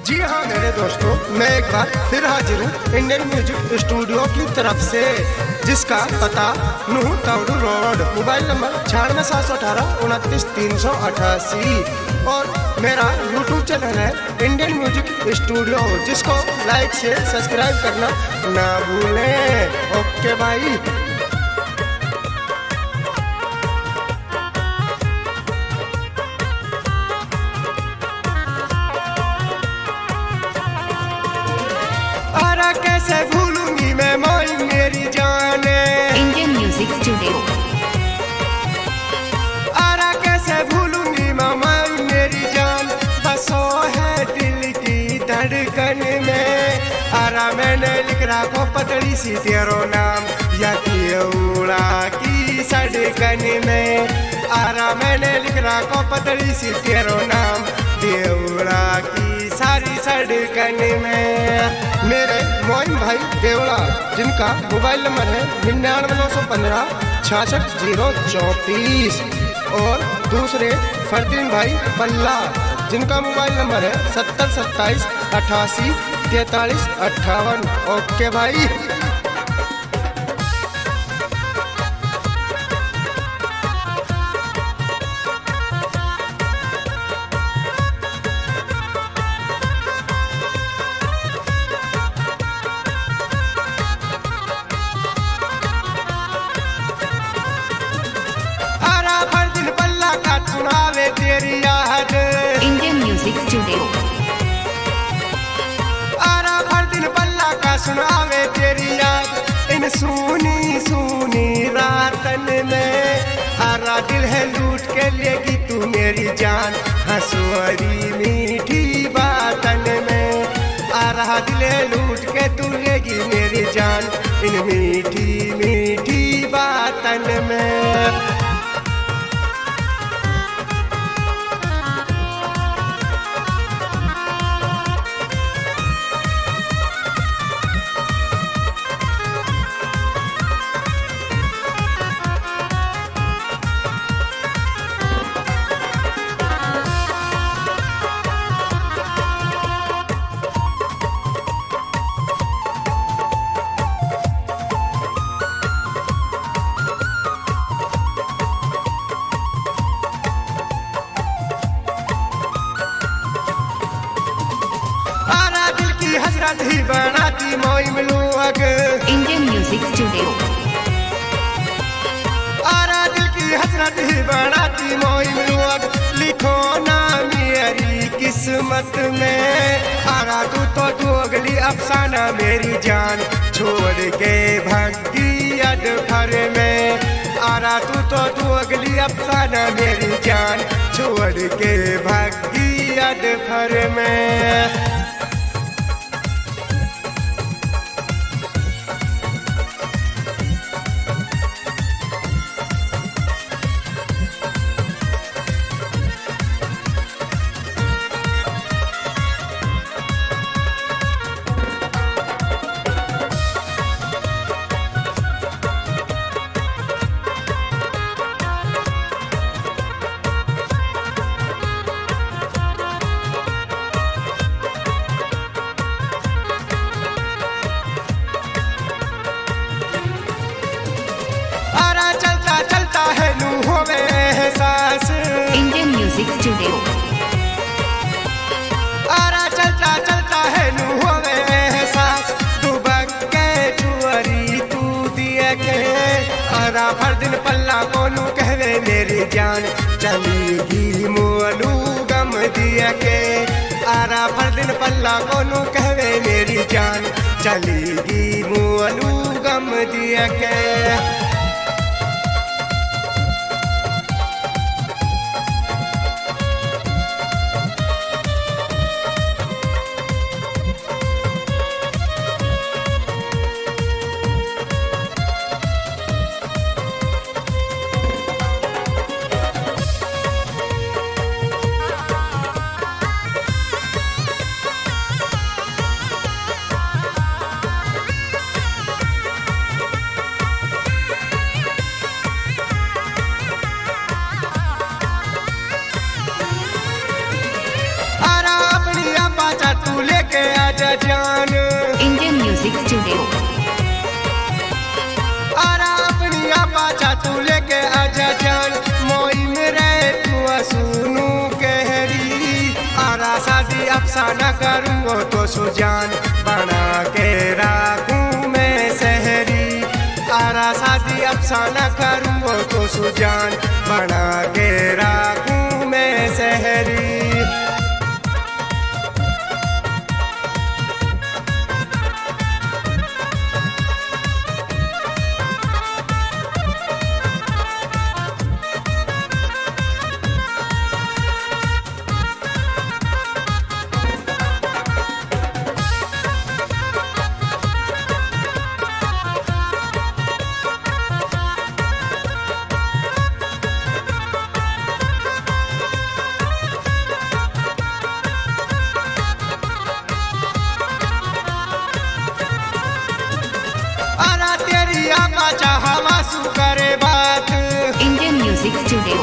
जी हाँ मेरे दोस्तों, मैं एक बार फिर हाजिर हूँ इंडियन म्यूजिक स्टूडियो की तरफ से, जिसका पता Nuh Tauru road, mobile number 96,789,29,388 और मेरा यूट्यूब चैनल है इंडियन म्यूजिक स्टूडियो, जिसको लाइक से सब्सक्राइब करना ना भूलें। ओके भाई। कैसे भूलूंगी मैं मोई मेरी जान, इंडियन म्यूजिक स्टूडियो। अरे कैसे भूलूंगी मैं मोई मेरी जान, बसो है दिल की धड़कन में। अरे मैंने लिख रखो पतली सी तेरो नाम या उड़ा की सड़कन में। अरे मैंने लिख रखो पतली सी तेरो नाम देवड़ा की सारी सड़कन में। मेरे मोइन भाई देवड़ा, जिनका मोबाइल नंबर है 99,915,66,034 और दूसरे फरदीन भाई पल्ला, जिनका मोबाइल नंबर है 7027884358। ओके भाई। तेरी याद इंडियन म्यूजिक स्टूडियो। आरा भर दिन पल्ला का सुनावे तेरी याद इन सूनी सूनी रातन में। आरा दिल है लूट के लेगी तू मेरी जान हंसुआरी मीठी बातन में। आरा दिल है लूट के तू लेगी मेरी जान इन मीठी मीठी बातन में। हजरत ही बनाती मोई मिलूंग इंडियन म्यूजिक स्टूडियो। आरा दिल की हजरत ही बनाती मोई मिलूंग, लिखो ना मेरी किस्मत में। आरा तू तो अगली अफसाना मेरी जान छोड़ के भक्ति अडफर में। आरा तू तो अगली अफसाना मेरी जान छोड़ के भक्ति अडफर में। Indian music studio. आरा चलता चलता है नू होवे एहसास, तू बक्के चुअरी तू दिए के। आरा भर दिन पल्ला कोनू कहवे मेरी जान चलीगी मोनू गम दिए के। आरा भर दिन पल्ला कोनू कहवे मेरी जान चलीगी मोनू गम दिए के। जान Indian Music Studio. आरा अपनी पाचा तू लेके आजा जान मोई मेरे तू सुनू कहरी आरा शादी अफसाना करूँगो तो सुजान बना के राखूं मैं शहरी आरा शादी अफसाना करूँगो तो सुजान बना के राखूं मैं शहरी करे बात Indian Music Studio.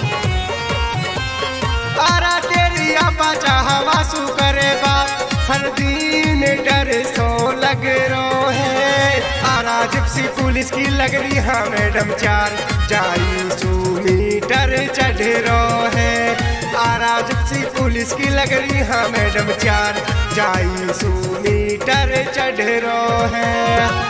आरा तेरी पाचा हवासू करे बात हर दिन डर सो लग रो है आरा जिप्सी पुलिस की लग रही हाँ मैडम चार जाई सू मीटर चढ़ रो है आरा जिप्सी पुलिस की लग रही हाँ मैडम चार जाई सू मीटर चढ़ रो है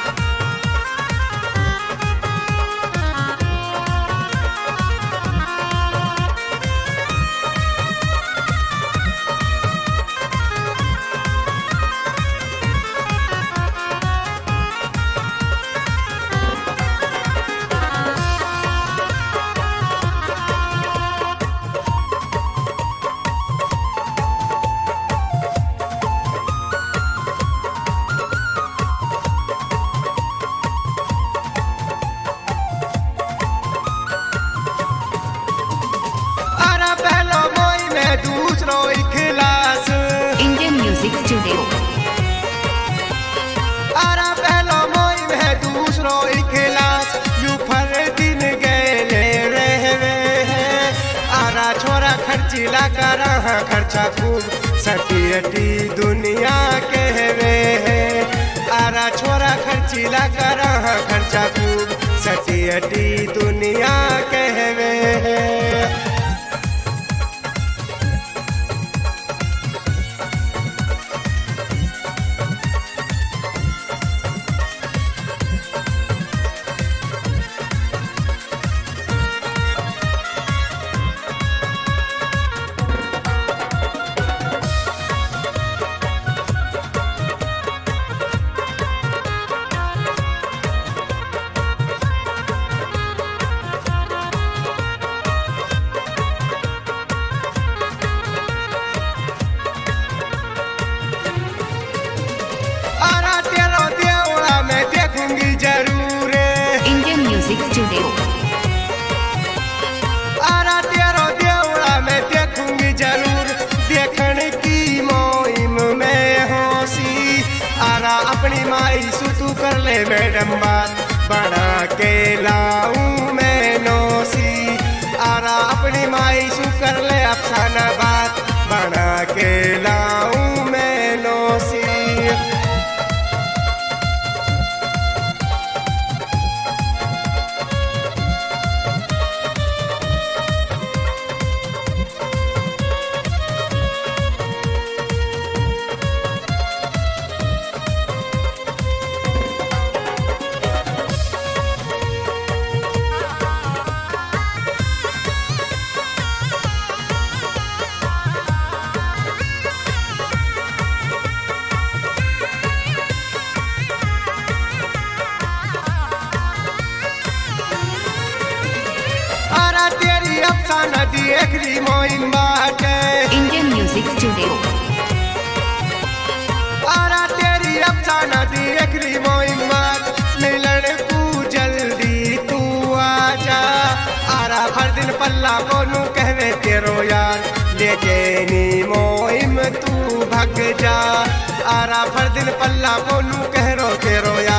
दूसरो इखलास Indian Music Studio. आरा पहलो मोई में दूसरो इखलास यू फर दिन गए रहवे है आरा छोरा खर्चीला करा खर्चा खूब सटियटी दुनिया कहवे है आरा छोरा खर्चीला करा खर्चा खूब सटियटी दुनिया कहवे है Indian Music Studio. आरा तेरो देवड़ा मैं देखूंगी जरूर देखने की मोहिम में होसी आरा अपनी माई सुतू कर ले मैडम बात बना के लाऊं मैं नोसी आरा अपनी माई सु कर ले अफसाना बात बना के लाऊं मैं नोसी नदी एकरी मोइन बाटे Indian Music Studio. आरा तेरी अफसाना दी एकरी मोइन बात मिलन तू जल्दी तू आजा आरा हर दिन पल्ला कोनू कहवे तेरो यार लेके नी मोइम तू भग जा आरा हर दिन पल्ला कोनू कहरो तेरो यार